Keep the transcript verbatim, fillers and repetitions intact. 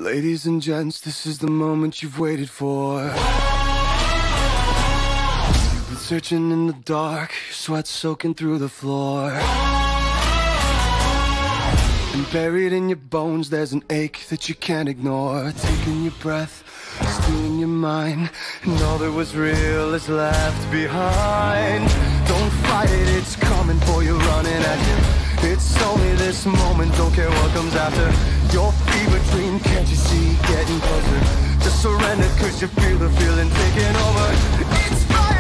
Ladies and gents, this is the moment you've waited for. You've been searching in the dark, your sweat soaking through the floor. And buried in your bones, there's an ache that you can't ignore. Taking your breath, stealing your mind, and all that was real is left behind. Don't fight it, it's coming for you, running at you. It's only this moment, don't care what comes after. Your fever dream, can't you see, getting closer. Just surrender, cause you feel the feeling taking over. It's fire.